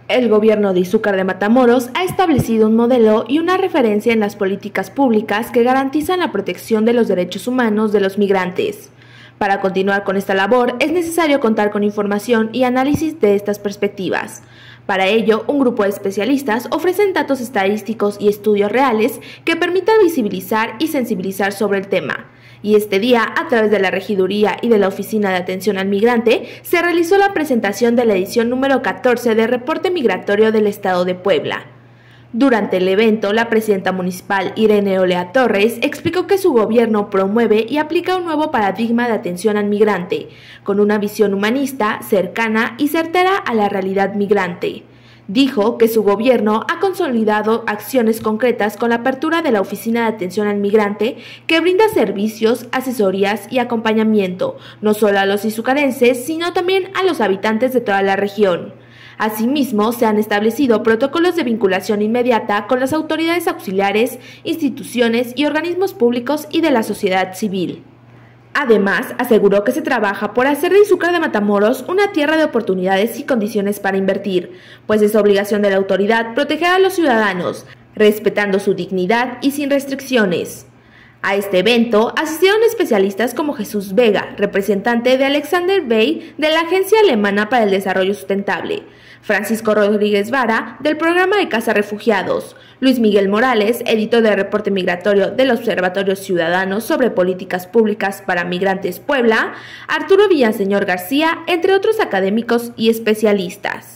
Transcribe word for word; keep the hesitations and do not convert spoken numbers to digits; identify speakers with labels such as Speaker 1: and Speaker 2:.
Speaker 1: El gobierno de Izúcar de Matamoros ha establecido un modelo y una referencia en las políticas públicas que garantizan la protección de los derechos humanos de los migrantes. Para continuar con esta labor es necesario contar con información y análisis de estas perspectivas. Para ello, un grupo de especialistas ofrecen datos estadísticos y estudios reales que permitan visibilizar y sensibilizar sobre el tema. Y este día, a través de la Regiduría y de la Oficina de Atención al Migrante, se realizó la presentación de la edición número catorce del Reporte Migratorio del Estado de Puebla. Durante el evento, la presidenta municipal Irene Olea Torres explicó que su gobierno promueve y aplica un nuevo paradigma de atención al migrante, con una visión humanista, cercana y certera a la realidad migrante. Dijo que su gobierno ha consolidado acciones concretas con la apertura de la Oficina de Atención al Migrante, que brinda servicios, asesorías y acompañamiento, no solo a los izucarenses, sino también a los habitantes de toda la región. Asimismo, se han establecido protocolos de vinculación inmediata con las autoridades auxiliares, instituciones y organismos públicos y de la sociedad civil. Además, aseguró que se trabaja por hacer de Izúcar de Matamoros una tierra de oportunidades y condiciones para invertir, pues es obligación de la autoridad proteger a los ciudadanos, respetando su dignidad y sin restricciones. A este evento asistieron especialistas como Jesús Vega, representante de Alexander Bay de la Agencia Alemana para el Desarrollo Sustentable, Francisco Rodríguez Vara del Programa de Casa Refugiados, Luis Miguel Morales, editor del Reporte Migratorio del Observatorio Ciudadano sobre Políticas Públicas para Migrantes Puebla, Arturo Villaseñor García, entre otros académicos y especialistas.